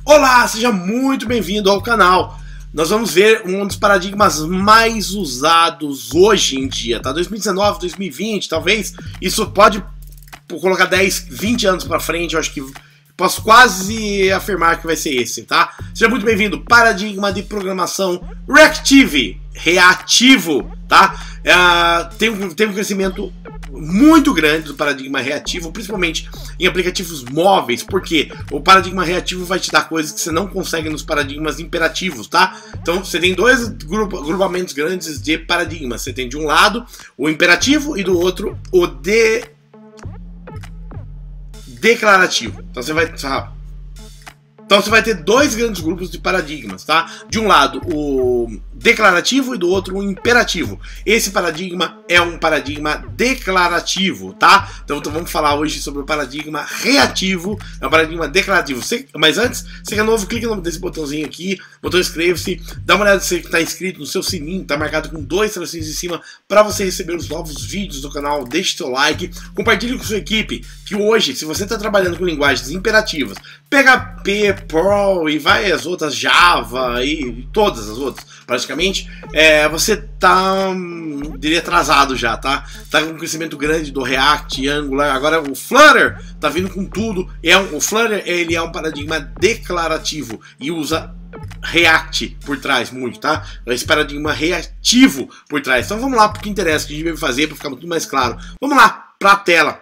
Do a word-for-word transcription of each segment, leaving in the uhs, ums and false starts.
Olá, seja muito bem-vindo ao canal. Nós vamos ver um dos paradigmas mais usados hoje em dia, tá? dois mil e dezenove, dois mil e vinte, talvez isso pode colocar dez, vinte anos para frente, eu acho que posso quase afirmar que vai ser esse, tá? Seja muito bem-vindo, paradigma de programação reactive, reativo, tá? É, tem, um, tem um crescimento muito grande do paradigma reativo, principalmente em aplicativos móveis, porque o paradigma reativo vai te dar coisas que você não consegue nos paradigmas imperativos, tá? Então você tem dois grupo, grupamentos grandes de paradigmas. Você tem de um lado o imperativo e do outro o de... declarativo. Então você vai... Então você vai ter dois grandes grupos de paradigmas, tá? De um lado o declarativo e do outro o imperativo. Esse paradigma é um paradigma declarativo, tá? Então, então vamos falar hoje sobre o paradigma reativo, é um paradigma declarativo. Você, mas antes, se é novo, clica nesse botãozinho aqui, botão inscreve-se, dá uma olhada se você está inscrito no seu sininho, tá marcado com dois tracinhos em cima para você receber os novos vídeos do canal. Deixe seu like, compartilhe com sua equipe, que hoje, se você está trabalhando com linguagens imperativas, P H P, Perl e várias outras, Java e todas as outras, praticamente, é, você tá, diria, atrasado já, tá? Tá com um crescimento grande do React, Angular, agora o Flutter tá vindo com tudo. É um, o Flutter, ele é um paradigma declarativo e usa React por trás muito, tá? Esse paradigma reativo por trás. Então vamos lá pro que interessa, o que a gente deve fazer para ficar tudo mais claro. Vamos lá pra tela.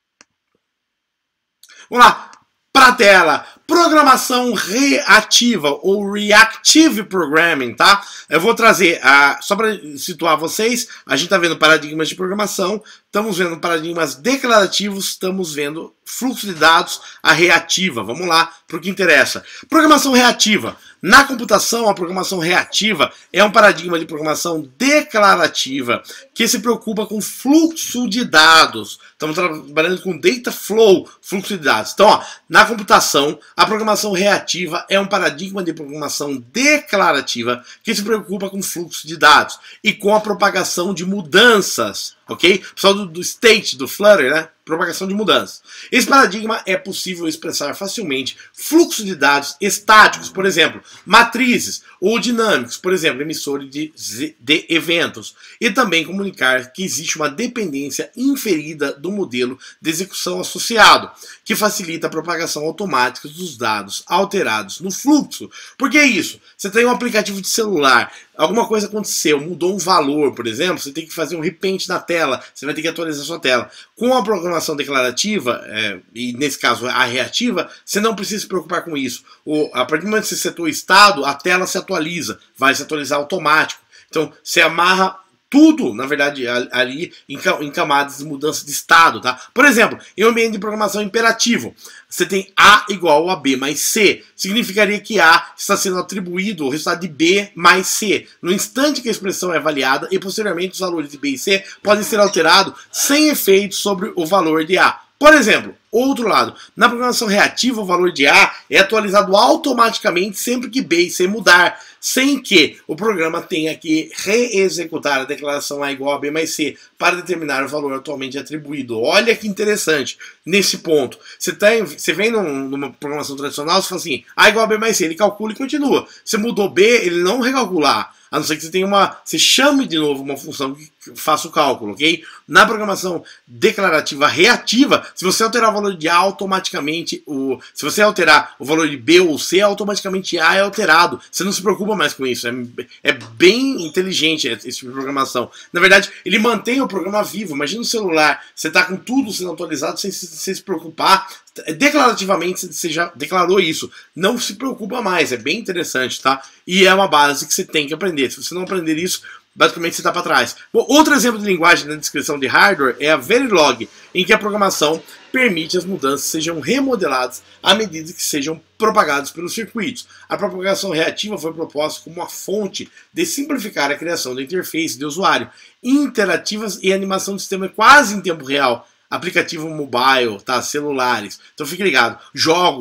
Vamos lá. Para a tela, programação reativa ou reactive programming, tá? Eu vou trazer, uh, só para situar vocês, a gente está vendo paradigmas de programação, estamos vendo paradigmas declarativos, estamos vendo fluxo de dados, a reativa. Vamos lá para o que interessa. Programação reativa. Na computação, a programação reativa é um paradigma de programação declarativa que se preocupa com fluxo de dados. Estamos trabalhando com data flow, fluxo de dados. Então, ó, na computação, a programação reativa é um paradigma de programação declarativa que se preocupa com fluxo de dados e com a propagação de mudanças, ok? Pessoal do, do state, do Flutter, né? Propagação de mudanças. Esse paradigma é possível expressar facilmente fluxo de dados estáticos, por exemplo, matrizes, ou dinâmicos, por exemplo, emissores de, de eventos, e também comunicar que existe uma dependência inferida do modelo de execução associado, que facilita a propagação automática dos dados alterados no fluxo. Por que isso? Você tem um aplicativo de celular, alguma coisa aconteceu, mudou um valor, por exemplo, você tem que fazer um repaint na tela, você vai ter que atualizar a sua tela. Com a programação declarativa, é, e nesse caso a reativa, você não precisa se preocupar com isso. O, a partir do momento que você setou o estado, a tela se atualiza, vai se atualizar automático. Então você amarra tudo, na verdade, ali em camadas de mudança de estado, tá? Por exemplo, em um ambiente de programação imperativo, você tem A igual a B mais C. Significaria que A está sendo atribuído o resultado de B mais C. No instante que a expressão é avaliada e posteriormente os valores de B e C podem ser alterados sem efeito sobre o valor de A. Por exemplo, outro lado, na programação reativa o valor de A é atualizado automaticamente sempre que B e C mudar, sem que o programa tenha que reexecutar a declaração A igual a B mais C para determinar o valor atualmente atribuído. Olha que interessante nesse ponto. Você, tem, você vem num, numa programação tradicional, você fala assim, A igual a B mais C, ele calcula e continua. Você mudou B, ele não recalcula A. A não ser que você tenha uma, você chame de novo uma função que faça o cálculo, ok? Na programação declarativa reativa, se você alterar o valor de A, automaticamente, o, se você alterar o valor de B ou C, automaticamente A é alterado. Você não se preocupa mais com isso. É, é bem inteligente esse tipo de programação. Na verdade, ele mantém o programa vivo. Imagina o celular, você está com tudo sendo atualizado sem, sem se preocupar. Declarativamente você já declarou isso. Não se preocupa mais. É bem interessante, tá? E é uma base que você tem que aprender. Se você não aprender isso, basicamente você está para trás. Bom, outro exemplo de linguagem na descrição de hardware é a Verilog, em que a programação permite as mudanças sejam remodeladas à medida que sejam propagadas pelos circuitos. A propagação reativa foi proposta como uma fonte de simplificar a criação da interface de usuário, interativas e animação do sistema quase em tempo real. Aplicativo mobile, tá? Celulares. Então fique ligado. Jogos,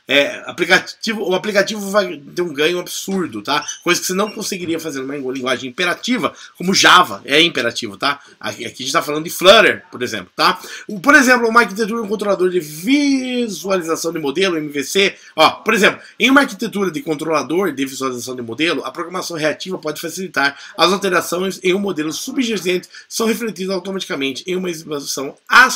é, aplicativo, o aplicativo vai ter um ganho absurdo, tá? Coisa que você não conseguiria fazer numa linguagem imperativa, como Java é imperativo, tá? Aqui, aqui a gente está falando de Flutter, por exemplo, tá? Por exemplo, uma arquitetura, um controlador de visualização de modelo, M V C, ó, por exemplo, em uma arquitetura de controlador de visualização de modelo, a programação reativa pode facilitar as alterações em um modelo subjacente, são refletidas automaticamente em uma exibição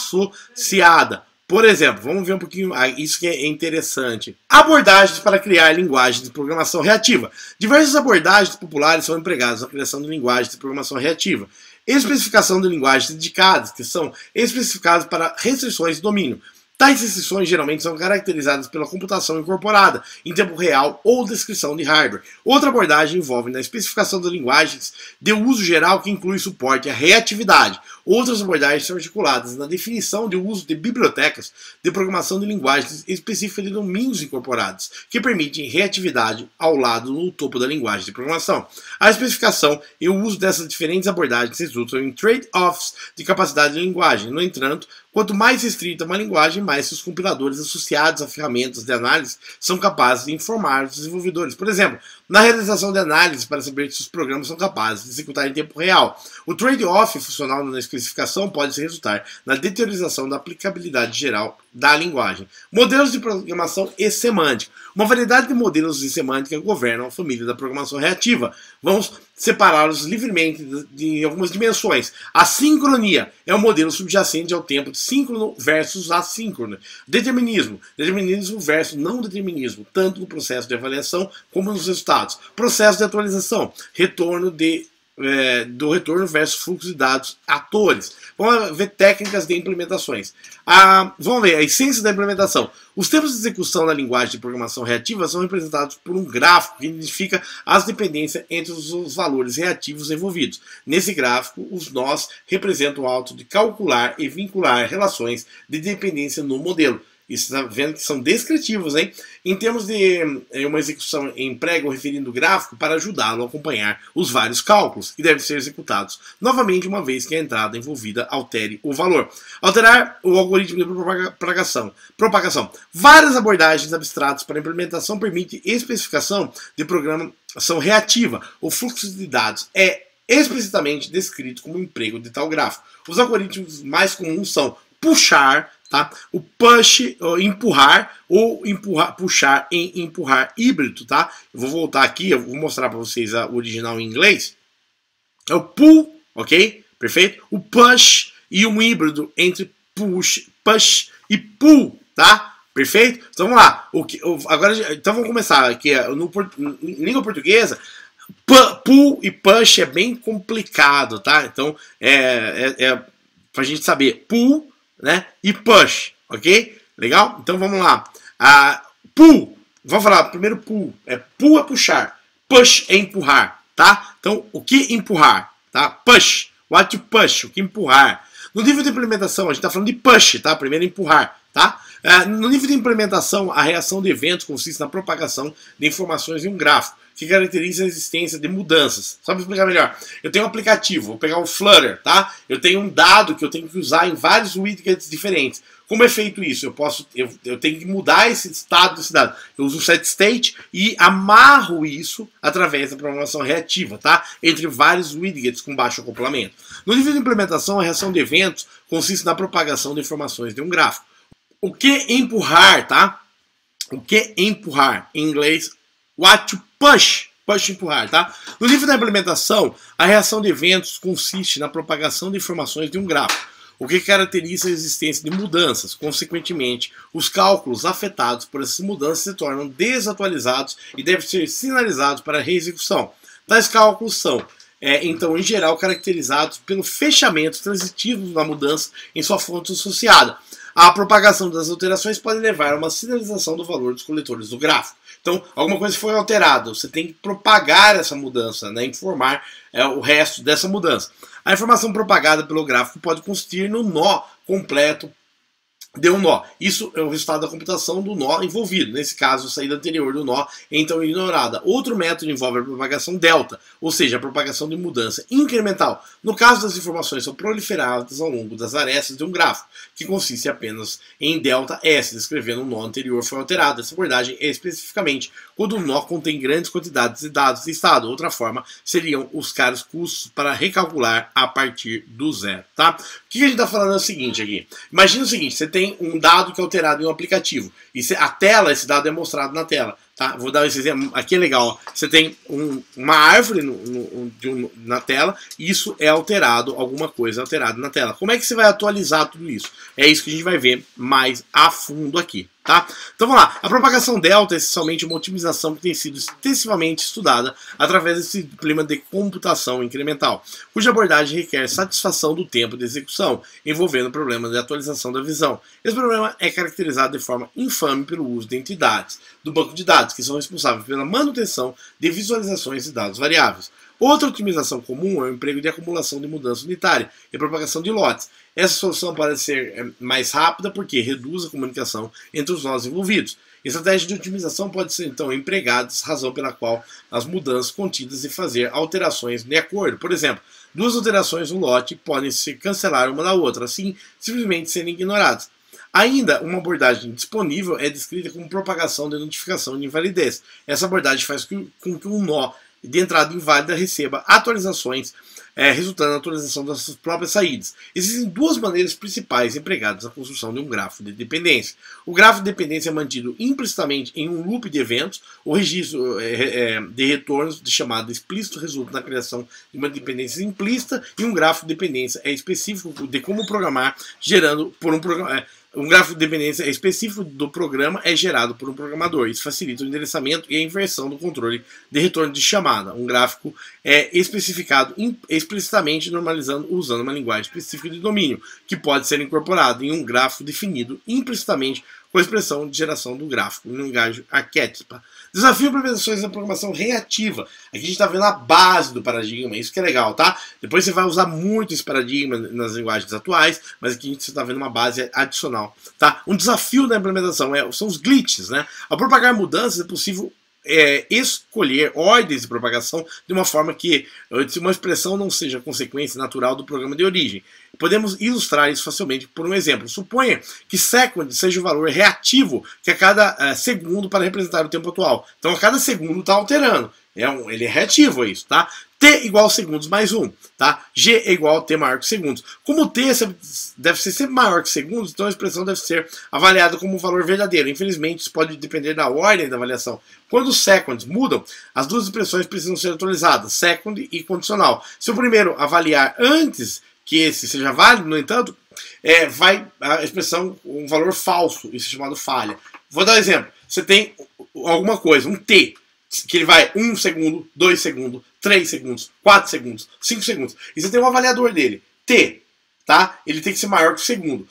associada. Por exemplo, vamos ver um pouquinho, ah, isso que é interessante. Abordagens para criar linguagens de programação reativa. Diversas abordagens populares são empregadas na criação de linguagens de programação reativa. Especificação de linguagens dedicadas, que são especificadas para restrições de domínio. Tais restrições geralmente são caracterizadas pela computação incorporada, em tempo real ou descrição de hardware. Outra abordagem envolve na especificação das linguagens de uso geral que inclui suporte à reatividade. Outras abordagens são articuladas na definição de uso de bibliotecas de programação de linguagens específicas de domínios incorporados, que permitem reatividade ao lado no topo da linguagem de programação. A especificação e o uso dessas diferentes abordagens resultam em trade-offs de capacidade de linguagem. No entanto, quanto mais restrita uma linguagem, mais seus compiladores associados a ferramentas de análise são capazes de informar os desenvolvedores. Por exemplo, na realização de análise para saber se os programas são capazes de executar em tempo real. O trade-off funcional na especificação pode resultar na deteriorização da aplicabilidade geral da linguagem. Modelos de programação e semântica. Uma variedade de modelos de semântica governam a família da programação reativa. Vamos separá-los livremente de, de algumas dimensões. A sincronia é um modelo subjacente ao tempo síncrono versus assíncrono. Determinismo. Determinismo versus não determinismo, tanto no processo de avaliação como nos resultados. Processo de atualização. Retorno de É, do retorno versus fluxo de dados atores. Vamos ver técnicas de implementações. Ah, vamos ver a essência da implementação. Os tempos de execução da linguagem de programação reativa são representados por um gráfico que identifica as dependências entre os, os valores reativos envolvidos. Nesse gráfico, os nós representam o ato de calcular e vincular relações de dependência no modelo. Isso está vendo que são descritivos, hein? Em termos de uma execução em prego referindo o gráfico para ajudá-lo a acompanhar os vários cálculos que devem ser executados, novamente uma vez que a entrada envolvida altere o valor. Alterar o algoritmo de propagação. propagação. Várias abordagens abstratas para implementação permitem especificação de programação reativa. O fluxo de dados é explicitamente descrito como emprego de tal gráfico. Os algoritmos mais comuns são puxar, tá? O push, ou empurrar, ou empurrar, puxar em empurrar híbrido, tá? Eu vou voltar aqui, eu vou mostrar para vocês a, o original em inglês. É o pull, ok? Perfeito? O push e um híbrido entre push, push e pull, tá? Perfeito? Então vamos lá. O que, o, agora, então vamos começar aqui no, no, em língua portuguesa. Pull e push é bem complicado, tá? Então é, é, é pra gente saber pull, né? E push, ok? Legal? Então vamos lá. Ah, pull, vamos falar primeiro pull. É pull é puxar, push é empurrar, tá? Então o que empurrar, tá? Push, what to push, o que empurrar. No nível de implementação a gente está falando de push, tá? Primeiro empurrar, tá? Ah, no nível de implementação a reação de eventos consiste na propagação de informações em um gráfico, que caracteriza a existência de mudanças. Só para explicar melhor. Eu tenho um aplicativo, vou pegar o Flutter, tá? Eu tenho um dado que eu tenho que usar em vários widgets diferentes. Como é feito isso? Eu posso, eu, eu tenho que mudar esse estado desse dado. Eu uso o setState e amarro isso através da programação reativa, tá? Entre vários widgets com baixo acoplamento. No nível de implementação, a reação de eventos consiste na propagação de informações de um gráfico. O que empurrar, tá? O que empurrar? Em inglês, what to push. Push empurrar, tá? No nível da implementação, a reação de eventos consiste na propagação de informações de um gráfico, o que caracteriza a existência de mudanças. Consequentemente, os cálculos afetados por essas mudanças se tornam desatualizados e devem ser sinalizados para a reexecução. Tais cálculos são, é, então, em geral, caracterizados pelo fechamento transitivo da mudança em sua fonte associada. A propagação das alterações pode levar a uma sinalização do valor dos coletores do gráfico. Então, alguma coisa foi alterada, você tem que propagar essa mudança, né, informar é, o resto dessa mudança. A informação propagada pelo gráfico pode consistir no nó completo deu um nó. Isso é o resultado da computação do nó envolvido. Nesse caso, a saída anterior do nó é então ignorada. Outro método envolve a propagação delta, ou seja, a propagação de mudança incremental. No caso, das informações são proliferadas ao longo das arestas de um grafo, que consiste apenas em delta S, descrevendo um nó anterior foi alterado. Essa abordagem é especificamente quando o nó contém grandes quantidades de dados de estado. Outra forma seriam os caros custos para recalcular a partir do zero. Tá? O que a gente está falando é o seguinte aqui. Imagina o seguinte, você tem um dado que é alterado em um aplicativo. E a tela, esse dado é mostrado na tela. Tá? Vou dar esse exemplo. Aqui é legal. Ó. Você tem um, uma árvore no, no, de um, na tela. E isso é alterado, alguma coisa alterada na tela. Como é que você vai atualizar tudo isso? É isso que a gente vai ver mais a fundo aqui. Tá? Então vamos lá. A propagação delta é essencialmente uma otimização que tem sido extensivamente estudada através desse disciplina de computação incremental, cuja abordagem requer satisfação do tempo de execução, envolvendo o problema de atualização da visão. Esse problema é caracterizado de forma infame pelo uso de entidades do banco de dados, que são responsáveis pela manutenção de visualizações de dados variáveis. Outra otimização comum é o emprego de acumulação de mudança unitária e propagação de lotes. Essa solução pode ser mais rápida porque reduz a comunicação entre os nós envolvidos. Estratégia de otimização pode ser então empregada, razão pela qual as mudanças contidas e fazer alterações de acordo. Por exemplo, duas alterações no lote podem se cancelar uma da outra, assim simplesmente serem ignoradas. Ainda, uma abordagem disponível é descrita como propagação de notificação de invalidez. Essa abordagem faz com que um nó de entrada inválida receba atualizações, é, resultando na atualização das suas próprias saídas. Existem duas maneiras principais empregadas na construção de um grafo de dependência. O grafo de dependência é mantido implicitamente em um loop de eventos. O registro é, é, de retornos, de chamada explícito, resulta na criação de uma dependência implícita, e um grafo de dependência é específico de como programar, gerando por um programa. É, Um gráfico de dependência específico do programa é gerado por um programador. Isso facilita o endereçamento e a inversão do controle de retorno de chamada. Um gráfico é especificado explicitamente, normalizando usando uma linguagem específica de domínio, que pode ser incorporado em um gráfico definido implicitamente com a expressão de geração do gráfico, em linguagem arquétipa. Desafio para implementações da programação reativa. Aqui a gente está vendo a base do paradigma, isso que é legal, tá? Depois você vai usar muito esse paradigma nas linguagens atuais, mas aqui você está vendo uma base adicional, tá? Um desafio da implementação é, são os glitches, né? Ao propagar mudanças é possível É, escolher ordens de propagação de uma forma que uma expressão não seja consequência natural do programa de origem. Podemos ilustrar isso facilmente por um exemplo. Suponha que second seja o valor reativo que a cada uh, segundo para representar o tempo atual. Então a cada segundo está alterando. É um, ele é reativo, é isso, tá? T igual segundos mais um, tá? G é igual a T maior que segundos. Como T deve ser sempre maior que segundos, então a expressão deve ser avaliada como um valor verdadeiro. Infelizmente, isso pode depender da ordem da avaliação. Quando os seconds mudam, as duas expressões precisam ser atualizadas, second e condicional. Se o primeiro avaliar antes que esse seja válido, no entanto, é, vai a expressão um valor falso, isso é chamado falha. Vou dar um exemplo. Você tem alguma coisa, um T, que ele vai um segundo, dois segundos, três segundos, quatro segundos, cinco segundos. E você tem um avaliador dele, T, tá? Ele tem que ser maior que o segundo.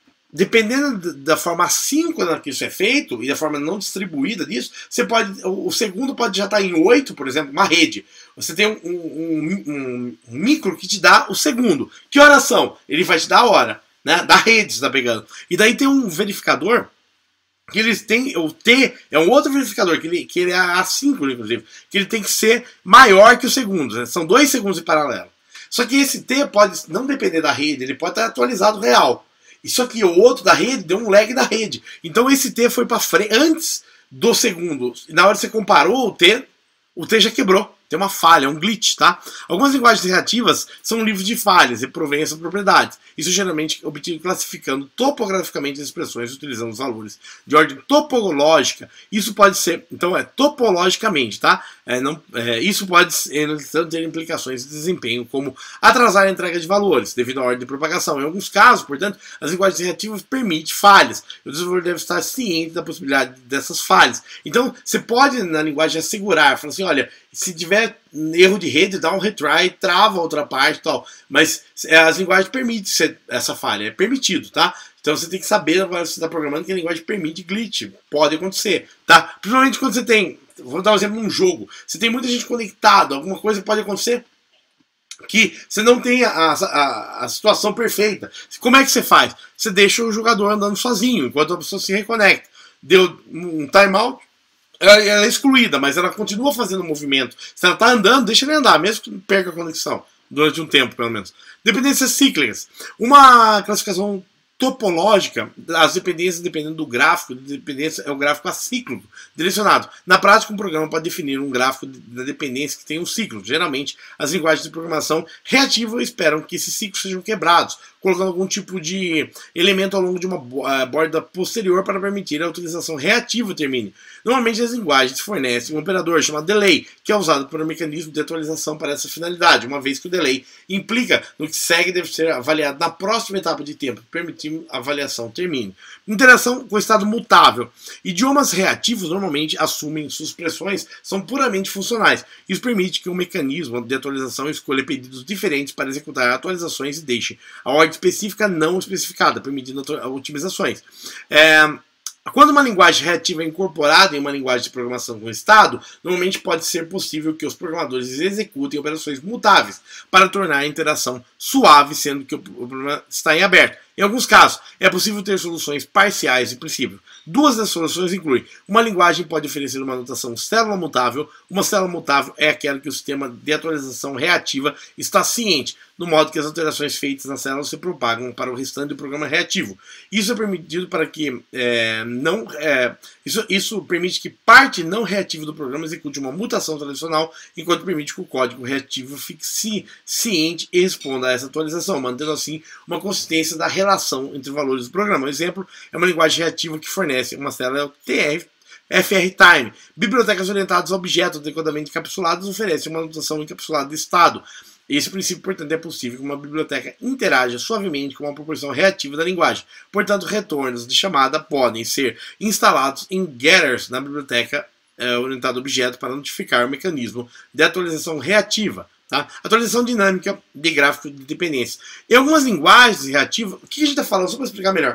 Dependendo da forma assíncrona que isso é feito e da forma não distribuída disso, você pode, o segundo pode já estar em oito, por exemplo, uma rede. Você tem um, um, um, um micro que te dá o segundo. Que horas são? Ele vai te dar a hora, né? Da rede você está pegando. E daí tem um verificador que eles têm, o T é um outro verificador, que ele, que ele é assíncrono, inclusive, que ele tem que ser maior que os segundos, né? São dois segundos em paralelo. Só que esse T pode não depender da rede, ele pode estar atualizado real. Isso aqui, o outro da rede, deu um lag da rede. Então esse T foi para frente, antes do segundo. E na hora que você comparou o T, o T já quebrou. Tem uma falha, um glitch, tá? Algumas linguagens reativas são livres de falhas e provêm essas propriedades. Isso geralmente é obtido classificando topograficamente as expressões utilizando os valores de ordem topológica. Isso pode ser, então é topologicamente, tá? É, não, é, isso pode é, ter implicações de desempenho, como atrasar a entrega de valores devido à ordem de propagação. Em alguns casos, portanto, as linguagens reativas permitem falhas. O desenvolvedor deve estar ciente da possibilidade dessas falhas. Então, você pode, na linguagem, assegurar, falar assim, olha, se tiver erro de rede, dá um retry, trava a outra parte e tal. Mas as linguagens permitem essa falha, é permitido, tá? Então você tem que saber, agora você está programando, que a linguagem permite glitch. Pode acontecer, tá? Principalmente quando você tem, vou dar um exemplo num jogo, você tem muita gente conectada, alguma coisa pode acontecer, que você não tem a, a, a situação perfeita. Como é que você faz? Você deixa o jogador andando sozinho, enquanto a pessoa se reconecta. Deu um timeout, ela, ela é excluída, mas ela continua fazendo movimento. Se ela está andando, deixa ele andar, mesmo que perca a conexão, durante um tempo, pelo menos. Dependências cíclicas. Uma classificação topológica, as dependências, dependendo do gráfico, de dependência é o gráfico acíclico, direcionado. Na prática, um programa pode definir um gráfico da dependência que tem um ciclo. Geralmente, as linguagens de programação reativas esperam que esses ciclos sejam quebrados, colocando algum tipo de elemento ao longo de uma borda posterior para permitir a utilização reativa termine. Normalmente, as linguagens fornecem um operador chamado delay, que é usado por um mecanismo de atualização para essa finalidade, uma vez que o delay implica no que segue deve ser avaliado na próxima etapa de tempo, permitindo a avaliação termine. Interação com o estado mutável. Idiomas reativos normalmente assumem suas expressões são puramente funcionais. Isso permite que o mecanismo de atualização escolha pedidos diferentes para executar atualizações e deixe a ordem específica não especificada, permitindo otimizações. É... Quando uma linguagem reativa é incorporada em uma linguagem de programação com estado, normalmente pode ser possível que os programadores executem operações mutáveis para tornar a interação suave, sendo que o problema está em aberto. Em alguns casos, é possível ter soluções parciais de princípio. Duas das soluções incluem: uma linguagem pode oferecer uma notação célula mutável. Uma célula mutável é aquela que o sistema de atualização reativa está ciente, no modo que as alterações feitas na célula se propagam para o restante do programa reativo. Isso é permitido para que é, não é, isso, isso permite que parte não reativa do programa execute uma mutação tradicional, enquanto permite que o código reativo fique ciente e responda a essa atualização, mantendo assim uma consistência da relação entre valores do programa. Um exemplo é uma linguagem reativa que fornece uma célula T R F R Time. Bibliotecas orientadas a objetos adequadamente encapsulados oferecem uma notação encapsulada de estado. Esse princípio, portanto, é possível que uma biblioteca interaja suavemente com uma proporção reativa da linguagem. Portanto, retornos de chamada podem ser instalados em getters na biblioteca é, orientada a objeto para notificar o mecanismo de atualização reativa. Tá? Atualização dinâmica de gráfico de dependência. Em algumas linguagens reativas, o que a gente está falando? Só para explicar melhor.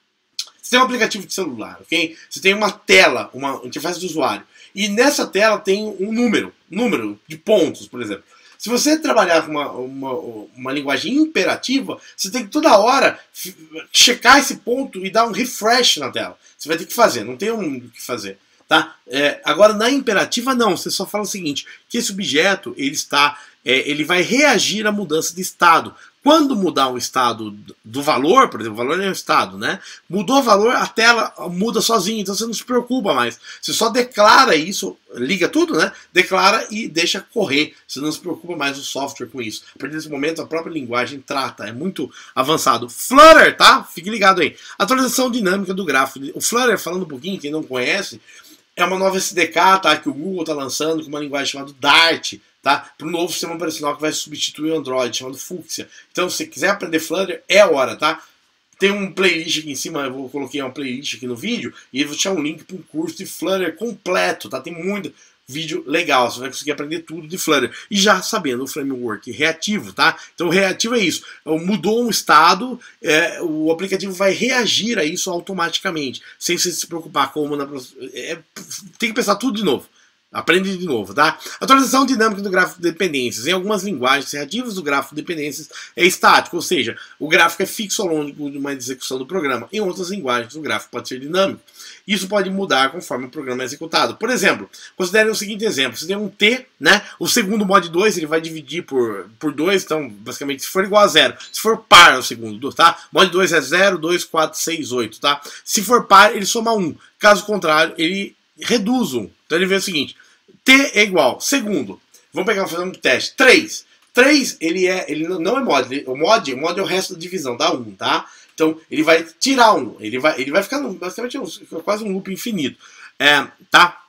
Você tem um aplicativo de celular, ok? Você tem uma tela, uma interface de usuário. E nessa tela tem um número, número de pontos, por exemplo. Se você trabalhar com uma, uma, uma linguagem imperativa, você tem que toda hora checar esse ponto e dar um refresh na tela. Você vai ter que fazer, não tem um o que fazer. Tá? É, agora, na imperativa, não. Você só fala o seguinte, que esse objeto ele, está, é, ele vai reagir à mudança de estado. Quando mudar o estado do valor, por exemplo, o valor é um estado, né? Mudou o valor, a tela muda sozinha, então você não se preocupa mais. Você só declara isso, liga tudo, né? Declara e deixa correr. Você não se preocupa mais o software com isso. A partir desse momento, a própria linguagem trata, é muito avançado. Flutter, tá? Fique ligado aí. Atualização dinâmica do gráfico. O Flutter, falando um pouquinho, quem não conhece, é uma nova S D K, tá? Que o Google está lançando com uma linguagem chamada Dart, tá? Para o novo sistema operacional que vai substituir o Android, chamado Fuchsia. Então, se você quiser aprender Flutter, é a hora, tá? Tem um playlist aqui em cima, eu vou coloquei uma playlist aqui no vídeo, e eu vou deixar um link para um curso de Flutter completo, tá? Tem muito vídeo legal, você vai conseguir aprender tudo de Flutter. E já sabendo o framework reativo, tá? Então, reativo é isso. Mudou um estado, é, o aplicativo vai reagir a isso automaticamente, sem você se preocupar como na... É, tem que pensar tudo de novo. Aprende de novo, tá? Atualização dinâmica do gráfico de dependências. Em algumas linguagens reativas, o gráfico de dependências é estático, ou seja, o gráfico é fixo ao longo de uma execução do programa. Em outras linguagens, o gráfico pode ser dinâmico. Isso pode mudar conforme o programa é executado. Por exemplo, considere o seguinte exemplo. Você tem um T, né? O segundo mod dois, ele vai dividir por, por dois, então, basicamente, se for igual a zero. Se for par, é o segundo, tá? Mod dois é zero, dois, quatro, seis, oito, tá? Se for par, ele soma um. Caso contrário, ele reduz um. Então ele vê o seguinte, T é igual, segundo, vamos pegar fazer um teste, três. três, ele, é, ele não é mod, ele, o mod, o mod é o resto da divisão, dá um, tá? Então ele vai tirar um, ele vai, ele vai ficar basicamente quase um loop infinito, é, tá?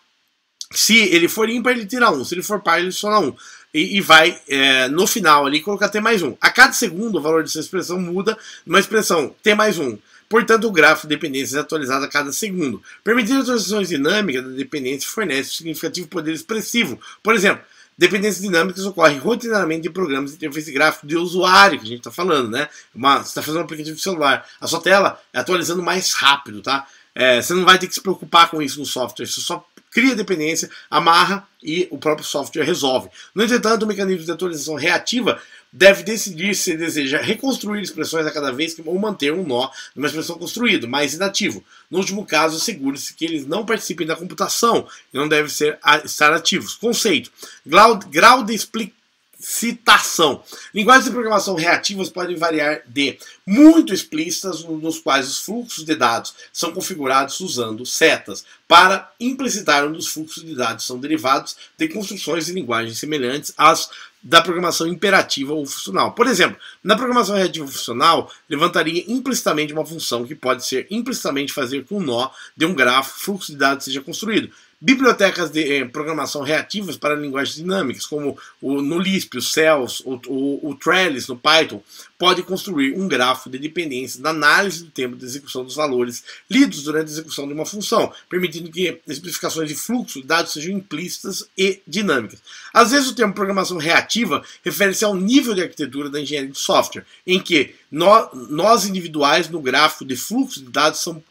Se ele for ímpar, ele tira um, se ele for par, ele soma um. E, e vai, é, no final ali, colocar T mais um. A cada segundo, o valor dessa expressão muda numa expressão T mais um. Portanto, o gráfico de dependências é atualizado a cada segundo. Permitir atualizações dinâmicas da dependência fornece um significativo poder expressivo. Por exemplo, dependências dinâmicas ocorrem rotineiramente em programas de interface gráfico de usuário, que a gente está falando, né? Uma, você está fazendo um aplicativo de celular, a sua tela é atualizando mais rápido, tá? É, você não vai ter que se preocupar com isso no software, você só cria dependência, amarra e o próprio software resolve. No entretanto, o mecanismo de atualização reativa deve decidir se deseja reconstruir expressões a cada vez que, ou manter um nó numa expressão construída, mais inativo. No último caso, assegure-se que eles não participem da computação e não devem ser, estar ativos. Conceito. Grau, grau de explicitação. Linguagens de programação reativas podem variar de muito explícitas, nos quais os fluxos de dados são configurados usando setas, para implicitar onde os fluxos de dados são derivados de construções de linguagens semelhantes às da programação imperativa ou funcional. Por exemplo, na programação reativa funcional, levantaria implicitamente uma função que pode ser implicitamente fazer com o nó de um grafo fluxo de dados seja construído. Bibliotecas de eh, programação reativas para linguagens dinâmicas, como o, no Lisp, o Cells, o, o, o Trellis no Python, pode construir um grafo de dependência da análise do tempo de execução dos valores lidos durante a execução de uma função, permitindo que especificações de fluxo de dados sejam implícitas e dinâmicas. Às vezes o termo programação reativa refere-se ao nível de arquitetura da engenharia de software, em que nó, nós individuais no gráfico de fluxo de dados são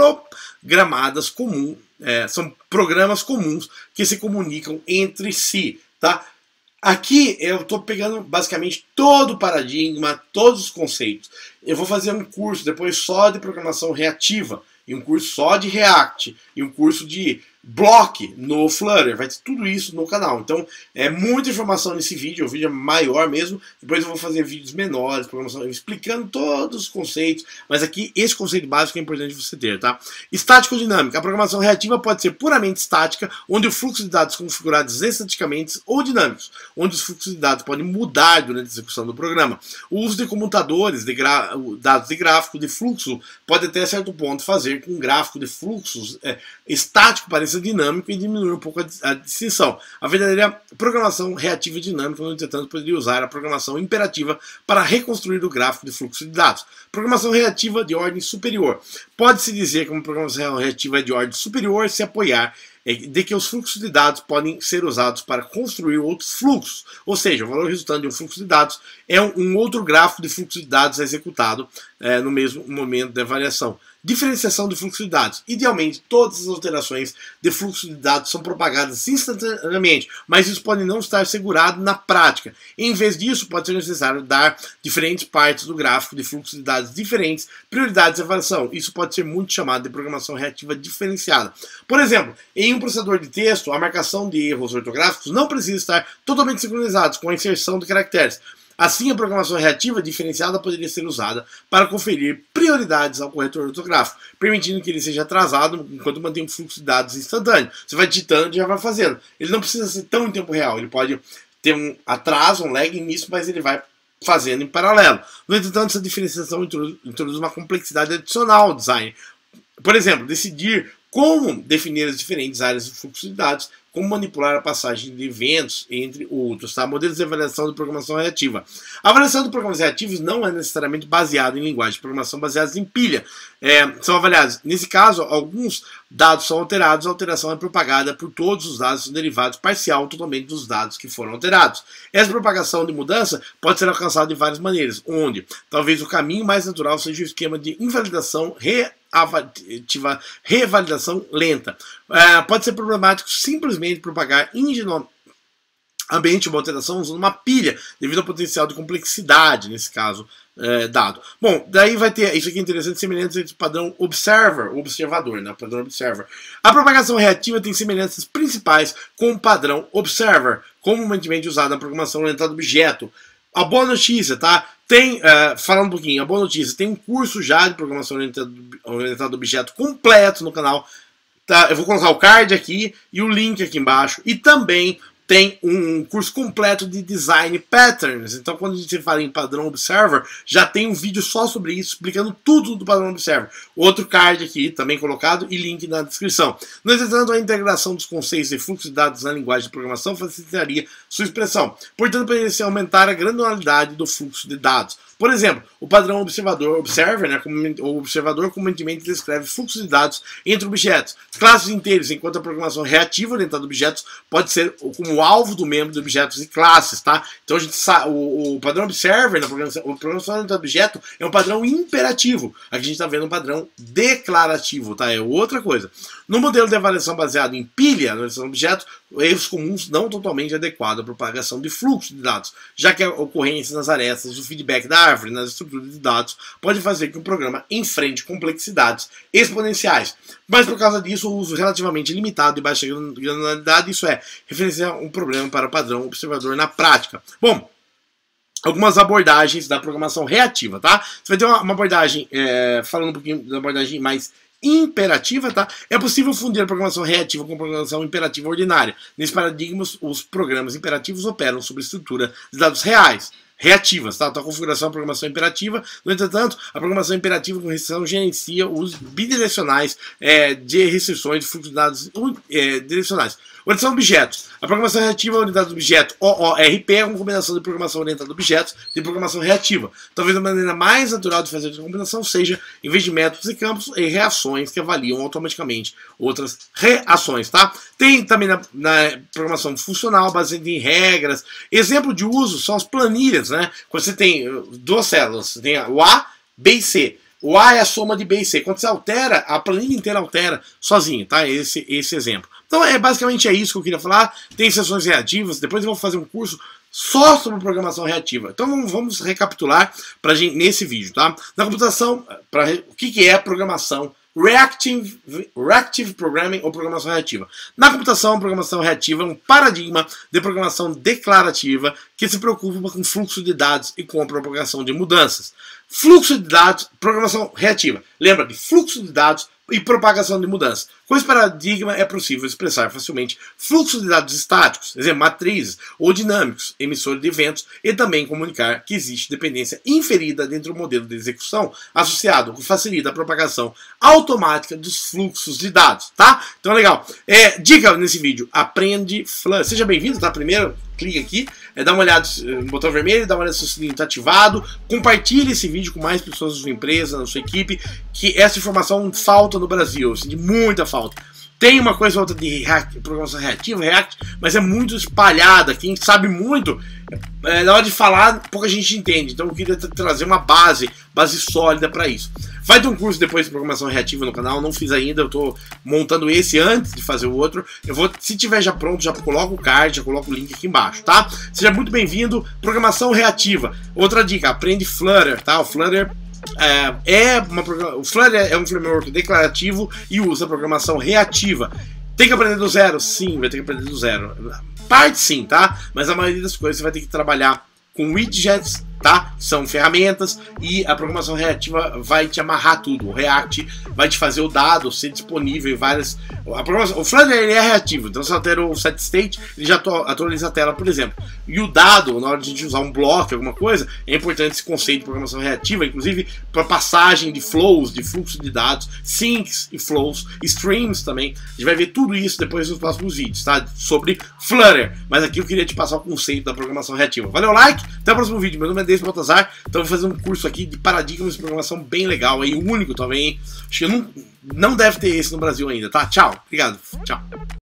programadas comum, é, são programas comuns que se comunicam entre si, tá? Aqui eu estou pegando basicamente todo o paradigma, todos os conceitos. Eu vou fazer um curso depois só de programação reativa, e um curso só de React, e um curso de Block no Flutter. Vai ter tudo isso no canal. Então é muita informação nesse vídeo, o vídeo é maior mesmo. Depois eu vou fazer vídeos menores, programação, explicando todos os conceitos, mas aqui esse conceito básico é importante você ter, tá? Estático-dinâmica. A programação reativa pode ser puramente estática, onde o fluxo de dados são configurados estaticamente, ou dinâmicos, onde os fluxos de dados podem mudar durante a execução do programa. O uso de comutadores, de dados de gráfico de fluxo, pode até certo ponto fazer com um gráfico de fluxos é, estático pareça dinâmico e diminuir um pouco a, a distinção. A verdadeira programação reativa e dinâmica, no entretanto, poderia usar a programação imperativa para reconstruir o gráfico de fluxo de dados. Programação reativa de ordem superior. Pode-se dizer que uma programação reativa é de ordem superior se apoiar de que os fluxos de dados podem ser usados para construir outros fluxos, ou seja, o valor resultante de um fluxo de dados é um, um outro gráfico de fluxo de dados executado é, no mesmo momento da variação. Diferenciação de fluxo de dados. Idealmente, todas as alterações de fluxo de dados são propagadas instantaneamente, mas isso pode não estar segurado na prática. Em vez disso, pode ser necessário dar diferentes partes do gráfico de fluxo de dados diferentes prioridades de avaliação. Isso pode ser muito chamado de programação reativa diferenciada. Por exemplo, em um processador de texto, a marcação de erros ortográficos não precisa estar totalmente sincronizados com a inserção de caracteres. Assim, a programação reativa diferenciada poderia ser usada para conferir prioridades ao corretor ortográfico, permitindo que ele seja atrasado enquanto mantém um fluxo de dados instantâneo. Você vai digitando e já vai fazendo. Ele não precisa ser tão em tempo real, ele pode ter um atraso, um lag nisso, mas ele vai fazendo em paralelo. No entanto, essa diferenciação introduz uma complexidade adicional ao design. Por exemplo, decidir como definir as diferentes áreas do fluxo de dados, como manipular a passagem de eventos, entre outros, tá? Modelos de avaliação de programação reativa. A avaliação de programas reativos não é necessariamente baseada em linguagem de programação baseadas em pilha. É, são avaliados. Nesse caso, alguns dados são alterados, a alteração é propagada por todos os dados derivados parcial ou totalmente dos dados que foram alterados. Essa propagação de mudança pode ser alcançada de várias maneiras, onde talvez o caminho mais natural seja o esquema de invalidação reativa, revalidação lenta. É, pode ser problemático simplesmente propagar ingenuamente uma alteração usando uma pilha, devido ao potencial de complexidade, nesse caso, é, dado. Bom, daí vai ter, isso aqui é interessante, semelhanças entre o padrão observer, observador, né, o padrão observer. A propagação reativa tem semelhanças principais com o padrão observer, comumente usado na programação orientada a objeto. A boa notícia, tá? Tem, uh, falando um pouquinho, a boa notícia, tem um curso já de programação orientada, orientada a objeto completo no canal. Tá? Eu vou colocar o card aqui e o link aqui embaixo. E também tem um curso completo de Design Patterns. Então, quando a gente fala em padrão Observer, já tem um vídeo só sobre isso, explicando tudo do padrão Observer. Outro card aqui, também colocado, e link na descrição. No entanto, a integração dos conceitos de fluxo de dados na linguagem de programação facilitaria sua expressão. Portanto, poderia-se aumentar a granularidade do fluxo de dados. Por exemplo, o padrão observador, observer, né, o observador comumente descreve fluxos de dados entre objetos, classes inteiros, enquanto a programação reativa orientada a objetos pode ser como o alvo do membro de objetos e classes, tá? Então a gente sabe, o, o padrão observer na programação, o programação de objeto é um padrão imperativo. Aqui a gente está vendo um padrão declarativo, tá? É outra coisa. No modelo de avaliação baseado em pilha, avaliação de objetos, erros comuns não totalmente adequados à propagação de fluxo de dados, já que a ocorrência nas arestas do feedback da árvore, nas estruturas de dados, pode fazer com que o programa enfrente complexidades exponenciais. Mas por causa disso, o uso relativamente limitado e baixa granularidade, isso é, referencia um problema para o padrão observador na prática. Bom, algumas abordagens da programação reativa, tá? Você vai ter uma, uma abordagem, é, falando um pouquinho da abordagem mais imperativa, tá? É possível fundir a programação reativa com a programação imperativa ordinária. Nesse paradigma, os programas imperativos operam sobre estrutura de dados reais, reativas, tá? Então a configuração da programação imperativa, no entretanto, a programação imperativa com restrição gerencia os bidirecionais é, de restrições de fluxo de dados é, direcionais. Orientação de objetos. A programação reativa orientada a objeto, O O R P, é uma combinação de programação orientada a objetos e programação reativa. Talvez a maneira mais natural de fazer essa combinação seja, em vez de métodos e campos, e reações que avaliam automaticamente outras reações, tá? Tem também na, na programação funcional, baseada em regras. Exemplo de uso são as planilhas, né? Quando você tem duas células, você tem o A, B e C. O A é a soma de B e C. Quando você altera, a planilha inteira altera sozinho, tá? Esse, esse exemplo. Então, é, basicamente é isso que eu queria falar. Tem sessões reativas. Depois eu vou fazer um curso só sobre programação reativa. Então, vamos, vamos recapitular pra gente, nesse vídeo, tá? Na computação, pra, o que, que é programação Reactive, reactive Programming ou programação reativa? Na computação, a programação reativa é um paradigma de programação declarativa que se preocupa com fluxo de dados e com a propagação de mudanças. Fluxo de dados, programação reativa. Lembra de fluxo de dados e propagação de mudanças. Com esse paradigma é possível expressar facilmente fluxos de dados estáticos, exemplo, matrizes, ou dinâmicos, emissores de eventos, e também comunicar que existe dependência inferida dentro do modelo de execução associado, que facilita a propagação automática dos fluxos de dados, tá? Então, legal. É, dica nesse vídeo, aprende Flutter. Seja bem-vindo, tá? Primeiro, clique aqui, é, dá uma olhada no botão vermelho, dá uma olhada se o sininho está ativado, compartilhe esse vídeo com mais pessoas da sua empresa, da sua equipe, que essa informação falta no Brasil, assim, de muita falta. Tem uma coisa ou outra de react, programação reativa, React, mas é muito espalhada. Quem sabe muito, é, na hora de falar, pouca gente entende. Então eu queria trazer uma base, base sólida para isso. Vai ter um curso depois de programação reativa no canal, não fiz ainda, eu estou montando esse antes de fazer o outro. Eu vou, se tiver já pronto, já coloco o card, já coloco o link aqui embaixo, tá? Seja muito bem-vindo, programação reativa. Outra dica, aprende Flutter, tá? O Flutter É, é uma, o Flutter é um framework declarativo e usa programação reativa. Tem que aprender do zero? Sim, vai ter que aprender do zero. Parte sim, tá? Mas a maioria das coisas você vai ter que trabalhar com widgets, tá? São ferramentas e a programação reativa vai te amarrar tudo. O React vai te fazer o dado ser disponível em várias... A programação... O Flutter ele é reativo, então se altera o set state, ele já atualiza a tela, por exemplo. E o dado, na hora de a gente usar um bloco, alguma coisa, é importante esse conceito de programação reativa, inclusive para passagem de flows, de fluxo de dados, syncs e flows, streams também. A gente vai ver tudo isso depois nos próximos vídeos, tá? Sobre Flutter. Mas aqui eu queria te passar o conceito da programação reativa. Valeu, like, até o próximo vídeo. Meu nome é Denis Baltazar, então eu vou fazer um curso aqui de paradigmas de programação bem legal, aí, o único também. Acho que não, não deve ter esse no Brasil ainda, tá? Tchau, obrigado, tchau.